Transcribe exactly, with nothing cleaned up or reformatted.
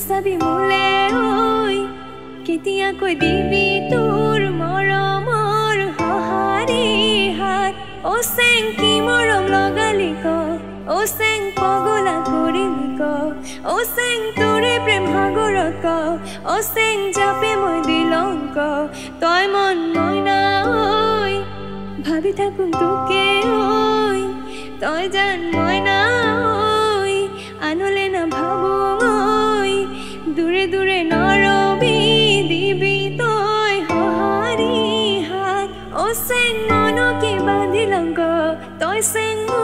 চাবি মোলে ঐ কেতিয়াকৈ দিবি তোৰ মৰমৰ সঁহাৰি হাত অ চেং কি মৰম লগালি ক অ চেং পগলা কৰিলি ক অ চেং তোৰে প্ৰেম সাগৰত ক অ চেং জাপে মই দিলং ক তই মন মইনা ঐ ভাবি থাকোঁ তোকে ঐ তই জান মইনা ঐ আনলে না ভাবোঁ ঐ দূৰে দূৰে নৰবি দিবি তই সঁহাৰি হাত অ চেং মনকে বান্ধিলং ক তই চেং